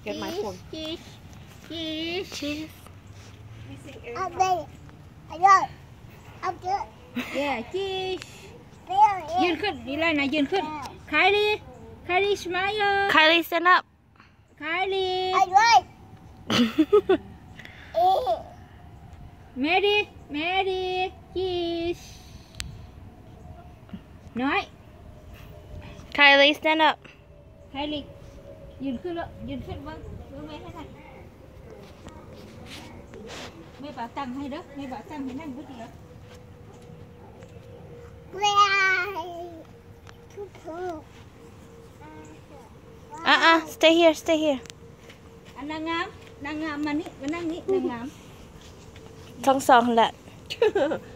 Get my phone. Cheese. Yeah, cheese. ยืนขึ้นนี่เลยนะยืนขึ้น Kylie smile. Kylie, stand up. Kylie. Mary, cheese. Nói. Kylie, stand up. Kylie, ยืนขึ้นแล้วยืนขึ้นบ้างแม่ให้หน่อยแม่bảoตังให้เด้อแม่bảoตังให้นั่งด้วยเดียว Stay here. อันนางงามมานี่มานั่งนี่นางงามทั้งสองแหละ